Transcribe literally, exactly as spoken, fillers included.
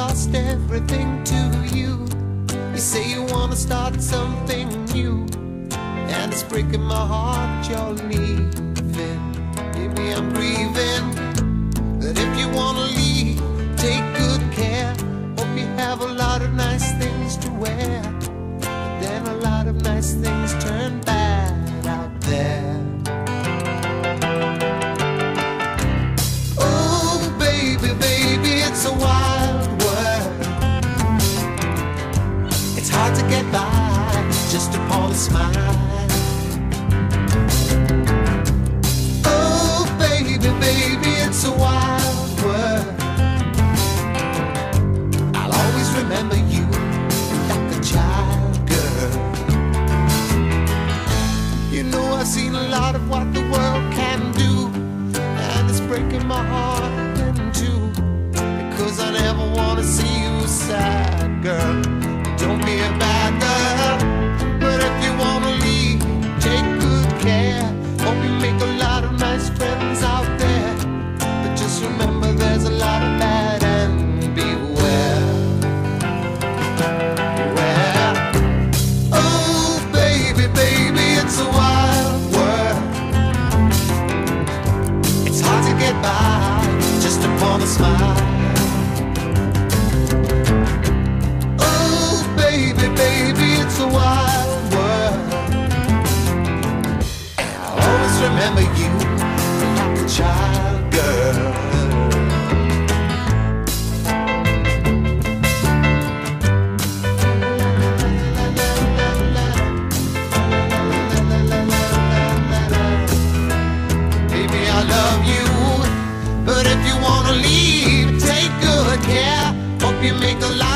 lost everything to you. You say you wanna start something new, and it's breaking my heart you're leaving. Maybe I'm grieving, but if you wanna leave, take good care. Hope you have a lot of nice things to wear, but then a lot of nice things turn bad out there. Oh baby, baby, it's a wild world. It's hard to get by just upon a smile. Oh baby, baby, it's a wild world. I'll always remember you like a child, girl. You know I've seen a lot of what the world can do, and it's breaking my heart in two, because I never wanna see you sad, girl. Don't be a bad girl, but if you wanna leave, take good care. Hope you make a lot of nice friends out there, but just remember there's a lot of bad, and beware. Beware. Oh baby, baby, it's a wild world. It's hard to get by just upon a smile. Baby, baby, it's a wild world, and I'll always remember you like a child, girl. Baby, I love you, but if you wanna leave, take good care. Hope you make a lot